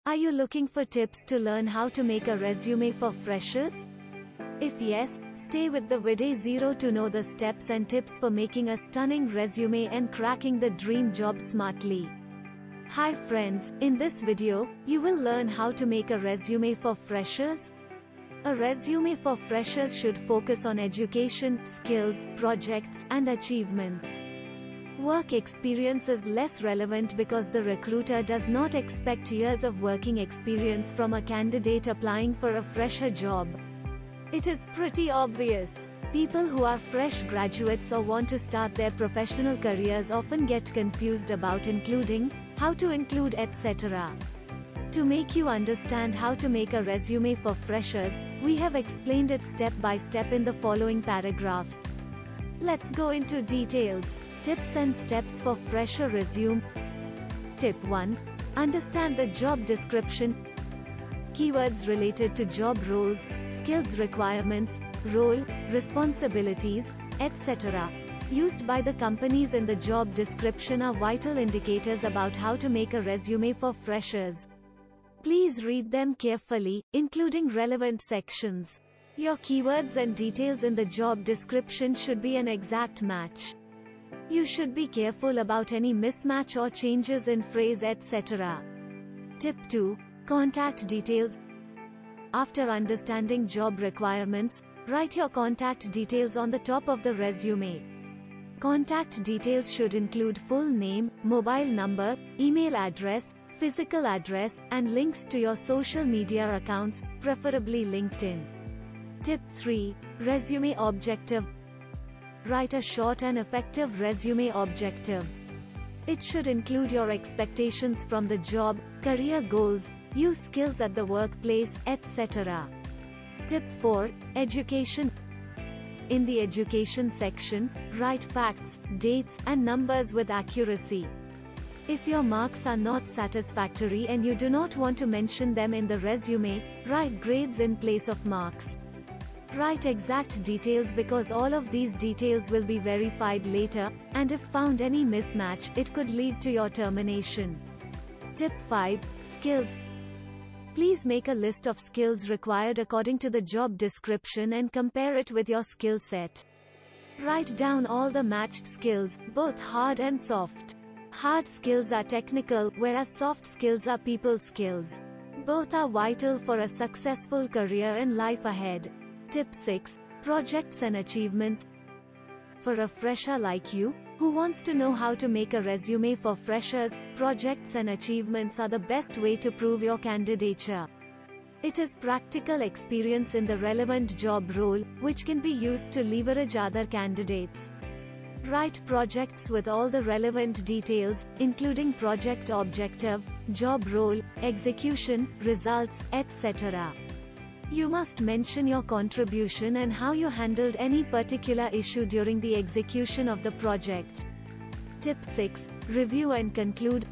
Are you looking for tips to learn how to make a resume for freshers? If yes, stay with the video 0 to know the steps and tips for making a stunning resume and cracking the dream job smartly. Hi friends, in this video, you will learn how to make a resume for freshers. A resume for freshers should focus on education, skills, projects, and achievements. Work experience is less relevant because the recruiter does not expect years of working experience from a candidate applying for a fresher job. It is pretty obvious. People who are fresh graduates or want to start their professional careers often get confused about including, how to include, etc. To make you understand how to make a resume for freshers, we have explained it step by step in the following paragraphs. Let's go into details. Tips and steps for fresher resume. Tip 1. Understand the job description. Keywords related to job roles, skills requirements, role, responsibilities, etc. used by the companies in the job description are vital indicators about how to make a resume for freshers. Please read them carefully, including relevant sections. Your keywords and details in the job description should be an exact match. You should be careful about any mismatch or changes in phrase, etc. Tip 2. Contact details. After understanding job requirements, write your contact details on the top of the resume. Contact details should include full name, mobile number, email address, physical address, and links to your social media accounts, preferably LinkedIn. Tip 3. Resume objective. Write a short and effective resume objective. It should include your expectations from the job, career goals, your skills at the workplace, etc. Tip 4. Education. In the education section, write facts, dates, and numbers with accuracy. If your marks are not satisfactory and you do not want to mention them in the resume, write grades in place of marks. Write exact details because all of these details will be verified later, and if found any mismatch, it could lead to your termination. Tip 5. Skills. Please make a list of skills required according to the job description and compare it with your skill set. Write down all the matched skills, both hard and soft. Hard skills are technical, whereas soft skills are people skills. Both are vital for a successful career and life ahead. Tip 6. Projects and achievements. For a fresher like you, who wants to know how to make a resume for freshers, projects and achievements are the best way to prove your candidature. It is practical experience in the relevant job role, which can be used to leverage other candidates. Write projects with all the relevant details, including project objective, job role, execution, results, etc. You must mention your contribution and how you handled any particular issue during the execution of the project. Tip 6. Review and conclude.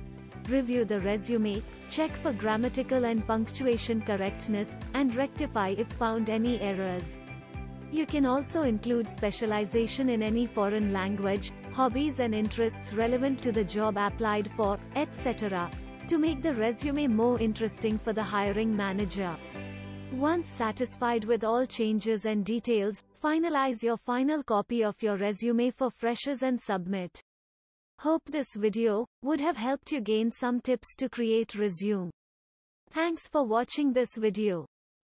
Review the resume, check for grammatical and punctuation correctness, and rectify if found any errors. You can also include specialization in any foreign language, hobbies and interests relevant to the job applied for, etc. to make the resume more interesting for the hiring manager. Once satisfied with all changes and details, finalize your final copy of your resume for freshers and submit. Hope this video would have helped you gain some tips to create resume. Thanks for watching this video.